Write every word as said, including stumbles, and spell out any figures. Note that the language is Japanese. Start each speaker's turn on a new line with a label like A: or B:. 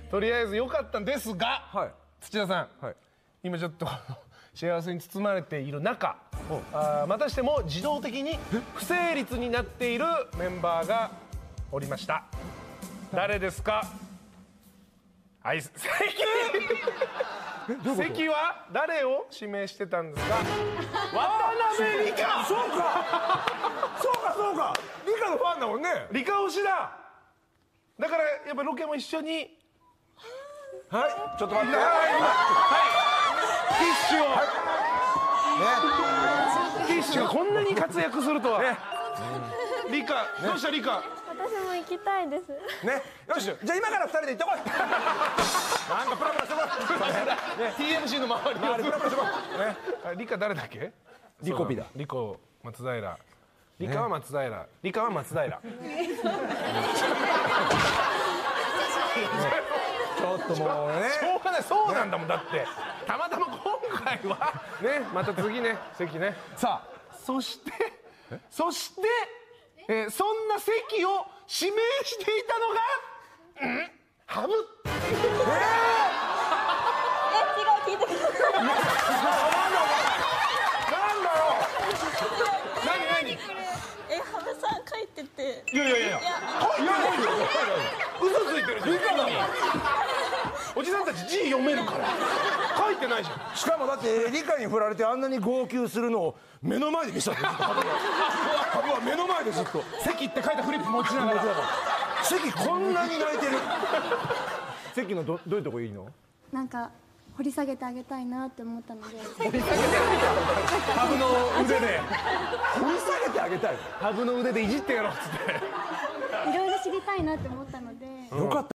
A: とりあえず良かったんですが、
B: はい、
A: 土田さん、はい、今ちょっと幸せに包まれている中、あまたしても自動的に不成立になっているメンバーがおりました。誰ですか？はい、関関は誰を指名してたんですか？渡辺理香。
B: そうかそうかそうか、理香のファンだもんね。
A: 理香推しだ。だからやっぱロケも一緒に。
B: はい、ちょっと待って。
A: はい、ティッシュを、はいね、ティッシュがこんなに活躍するとは。ね、理香、どうした理香？
C: 私も行きたいです。
B: ね、よし、じゃあ今から二人で行ってこい。なんかプラプラしてこい。
A: ティーエムシー の周りを
B: プラプラしてこい。
A: 理香誰だっけ？
B: リコピだ。
A: リコ松平。理香は松平。理香は松平。
B: ちょっともうね。
A: しょうがない、そうなんだもん。だってたまたま今回はね、また次ね、関ね。さあ、そしてそしてえー、そんな関を指名していたのが、ん？ハブ。えー、
C: え、違う、聞いてください。
A: なんだよ。何何？
C: え、ハブさん書いてて。
A: いやいやいやいや、書いてないよ。嘘ついてるじゃん。理科におじさんたち字読めるから書いてないじゃん。
B: しかもだって理科に振られてあんなに号泣するのを目の前で見せたんですよ。ハブは目の前でずっと
A: 関って書いたフリップ持ちながら。
B: 関こんなに泣いてる。関のどどういうとこいいの？
C: なんか掘り下げてあげたいなって思ったので。
A: 掘り下げてあげたい。ハブの腕で
B: 掘り下げてあげたい。
A: ハブの腕でいじってやろうっつって。
C: いろいろ知りたいなって思ったので。
B: よかった。